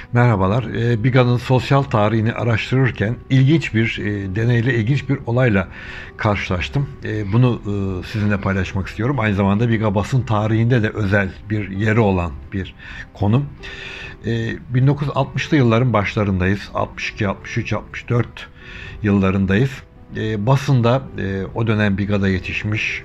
Merhabalar. Biga'nın sosyal tarihini araştırırken ilginç bir deneyle, ilginç bir olayla karşılaştım. Bunu sizinle paylaşmak istiyorum. Aynı zamanda Biga basın tarihinde de özel bir yeri olan bir konum. 1960'lı yılların başlarındayız. 62, 63, 64 yıllarındayız. Basında o dönem Biga'da yetişmiş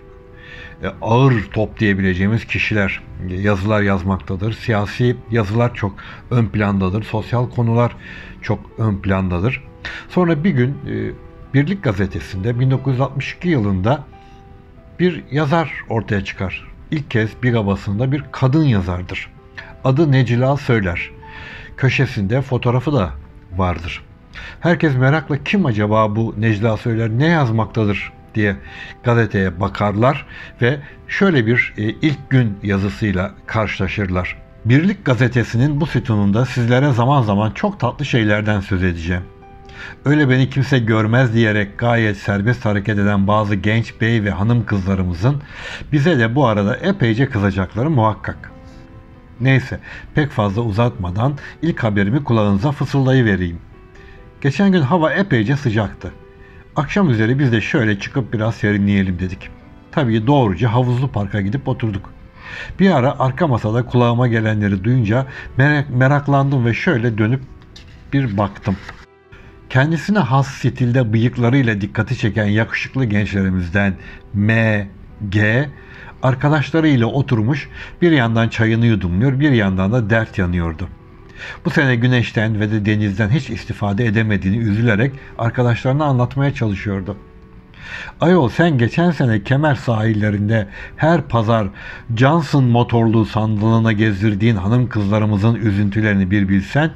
ağır top diyebileceğimiz kişiler yazılar yazmaktadır. Siyasi yazılar çok ön plandadır. Sosyal konular çok ön plandadır. Sonra bir gün Birlik Gazetesi'nde 1962 yılında bir yazar ortaya çıkar. İlk kez Biga basında bir kadın yazardır. Adı Necla Söyler. Köşesinde fotoğrafı da vardır. Herkes merakla kim acaba bu Necla Söyler, ne yazmaktadır diye gazeteye bakarlar ve şöyle bir ilk gün yazısıyla karşılaşırlar. Birlik Gazetesi'nin bu sütununda sizlere zaman zaman çok tatlı şeylerden söz edeceğim. Öyle beni kimse görmez diyerek gayet serbest hareket eden bazı genç bey ve hanım kızlarımızın bize de bu arada epeyce kızacakları muhakkak. Neyse, pek fazla uzatmadan ilk haberimi kulağınıza fısıldayıvereyim. Geçen gün hava epeyce sıcaktı. Akşam üzeri biz de şöyle çıkıp biraz serinleyelim dedik. Tabii doğruca havuzlu parka gidip oturduk. Bir ara arka masada kulağıma gelenleri duyunca meraklandım ve şöyle dönüp bir baktım. Kendisine has stilde bıyıklarıyla dikkati çeken yakışıklı gençlerimizden M, G, arkadaşlarıyla oturmuş bir yandan çayını yudumluyor, bir yandan da dert yanıyordu. Bu sene güneşten ve de denizden hiç istifade edemediğini üzülerek arkadaşlarına anlatmaya çalışıyordu. Ayol, sen geçen sene Kemer sahillerinde her pazar Johnson motorlu sandalına gezdirdiğin hanım kızlarımızın üzüntülerini bir bilsen,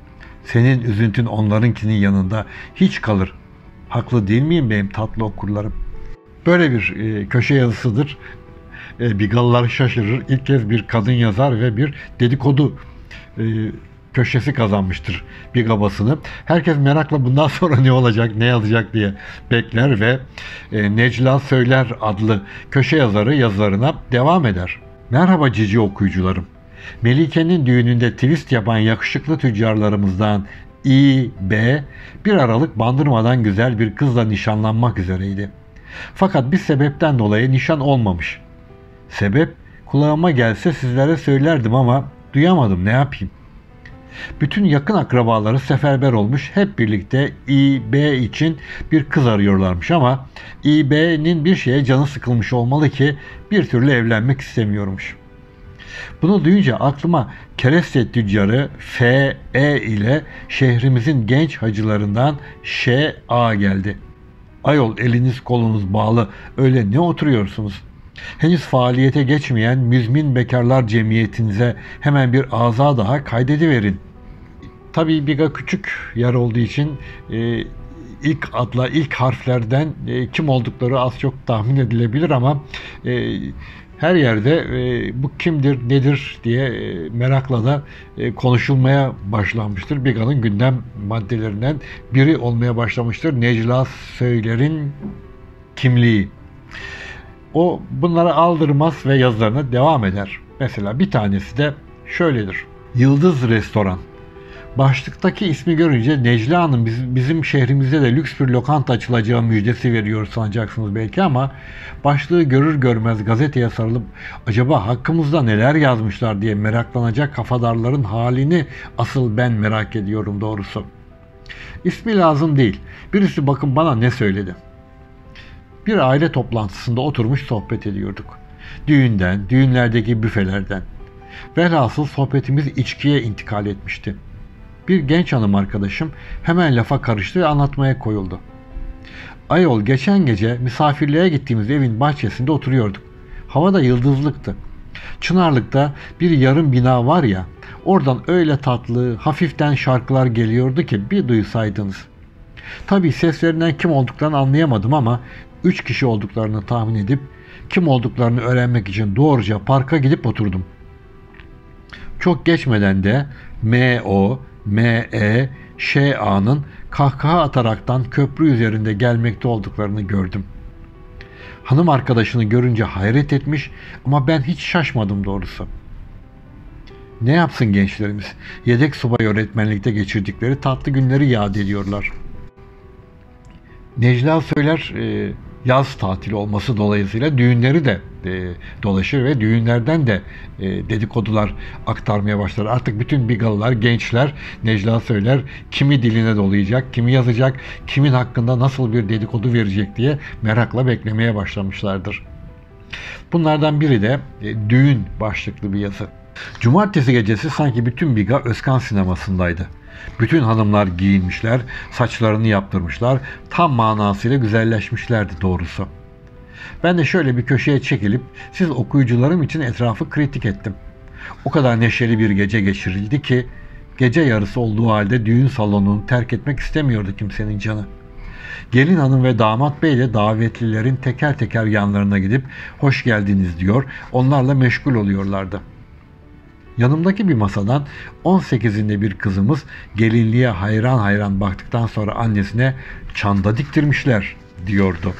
senin üzüntün onlarınkinin yanında hiç kalır. Haklı değil miyim benim tatlı okurlarım? Böyle bir köşe yazısıdır. Bigalılar şaşırır. İlk kez bir kadın yazar ve bir dedikodu e, köşesi kazanmıştır Biga basını. Herkes merakla bundan sonra ne olacak, ne yazacak diye bekler ve Necla Söyler adlı köşe yazarı yazılarına devam eder. Merhaba cici okuyucularım. Melike'nin düğününde twist yapan yakışıklı tüccarlarımızdan İ.B. bir aralık Bandırmadan güzel bir kızla nişanlanmak üzereydi. Fakat bir sebepten dolayı nişan olmamış. Sebep kulağıma gelse sizlere söylerdim ama duyamadım, ne yapayım. Bütün yakın akrabaları seferber olmuş, hep birlikte İ.B. için bir kız arıyorlarmış ama İ.B.'nin bir şeye canı sıkılmış olmalı ki bir türlü evlenmek istemiyormuş. Bunu duyunca aklıma kereste tüccarı F.E. ile şehrimizin genç hacılarından Ş.A. geldi. Ayol, eliniz kolunuz bağlı, öyle ne oturuyorsunuz? Henüz faaliyete geçmeyen müzmin bekarlar cemiyetinize hemen bir ağza daha kaydediverin. Tabii Biga küçük yer olduğu için ilk adla, ilk harflerden kim oldukları az çok tahmin edilebilir ama her yerde bu kimdir, nedir diye merakla da konuşulmaya başlanmıştır. Biga'nın gündem maddelerinden biri olmaya başlamıştır. Necla Söyler'in kimliği. O bunlara aldırmaz ve yazılarına devam eder. Mesela bir tanesi de şöyledir. Yıldız Restoran. Başlıktaki ismi görünce Necla Hanım bizim şehrimizde de lüks bir lokanta açılacağı müjdesi veriyor sanacaksınız belki ama başlığı görür görmez gazeteye sarılıp acaba hakkımızda neler yazmışlar diye meraklanacak kafadarların halini asıl ben merak ediyorum doğrusu. İsmi lazım değil. Birisi bakın bana ne söyledi. Bir aile toplantısında oturmuş sohbet ediyorduk. Düğünden, düğünlerdeki büfelerden. Velhasıl sohbetimiz içkiye intikal etmişti. Bir genç hanım arkadaşım hemen lafa karıştı ve anlatmaya koyuldu. Ayol, geçen gece misafirliğe gittiğimiz evin bahçesinde oturuyorduk. Hava da yıldızlıktı. Çınarlık'ta bir yarım bina var ya, oradan öyle tatlı, hafiften şarkılar geliyordu ki bir duysaydınız. Tabii seslerinden kim olduklarını anlayamadım ama 3 kişi olduklarını tahmin edip kim olduklarını öğrenmek için doğruca parka gidip oturdum. Çok geçmeden de M.O., M.E., Ş.A.'nın kahkaha ataraktan köprü üzerinde gelmekte olduklarını gördüm. Hanım arkadaşını görünce hayret etmiş ama ben hiç şaşmadım doğrusu. Ne yapsın gençlerimiz? Yedek subay öğretmenlikte geçirdikleri tatlı günleri yad ediyorlar. Necla Söyler yaz tatili olması dolayısıyla düğünleri de dolaşır ve düğünlerden de dedikodular aktarmaya başlar. Artık bütün bigalılar, gençler Necla Söyler kimi diline dolayacak, kimi yazacak, kimin hakkında nasıl bir dedikodu verecek diye merakla beklemeye başlamışlardır. Bunlardan biri de düğün başlıklı bir yazı. Cumartesi gecesi sanki bütün biga Özkan sinemasındaydı. Bütün hanımlar giyinmişler, saçlarını yaptırmışlar, tam manasıyla güzelleşmişlerdi doğrusu. Ben de şöyle bir köşeye çekilip siz okuyucularım için etrafı kritik ettim. O kadar neşeli bir gece geçirildi ki gece yarısı olduğu halde düğün salonunu terk etmek istemiyordu kimsenin canı. Gelin hanım ve damat bey de davetlilerin teker teker yanlarına gidip hoş geldiniz diyor, onlarla meşgul oluyorlardı. Yanımdaki bir masadan 18'inde bir kızımız gelinliğe hayran hayran baktıktan sonra annesine çanda diktirmişler diyordu.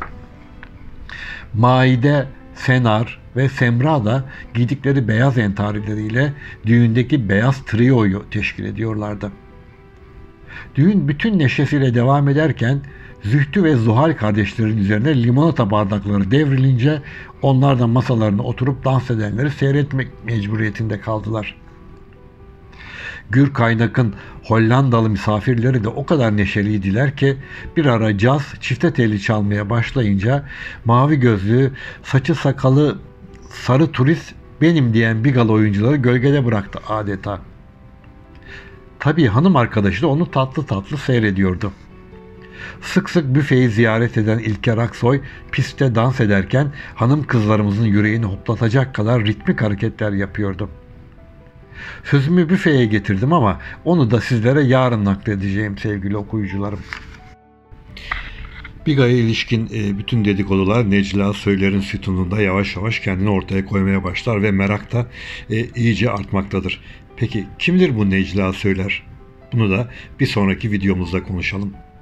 Maide, Senar ve Semra da giydikleri beyaz entarileriyle düğündeki beyaz trioyu teşkil ediyorlardı. Düğün bütün neşesiyle devam ederken Zühtü ve Zuhal kardeşlerin üzerine limonata bardakları devrilince onlar da masalarına oturup dans edenleri seyretmek mecburiyetinde kaldılar. Gür Kaynak'ın Hollandalı misafirleri de o kadar neşeliydiler ki bir ara caz çifte telli çalmaya başlayınca mavi gözlü, saçı sakalı sarı turist benim diyen bigal oyuncuları gölgede bıraktı adeta. Tabii hanım arkadaşı da onu tatlı tatlı seyrediyordu. Sık sık büfeyi ziyaret eden İlker Aksoy pistte dans ederken hanım kızlarımızın yüreğini hoplatacak kadar ritmik hareketler yapıyordu. Sözümü büfeye getirdim ama onu da sizlere yarın nakledeceğim sevgili okuyucularım. Biga'ya ilişkin bütün dedikodular Necla Söyler'in sütununda yavaş yavaş kendini ortaya koymaya başlar ve merak da iyice artmaktadır. Peki kimdir bu Necla Söyler? Bunu da bir sonraki videomuzda konuşalım.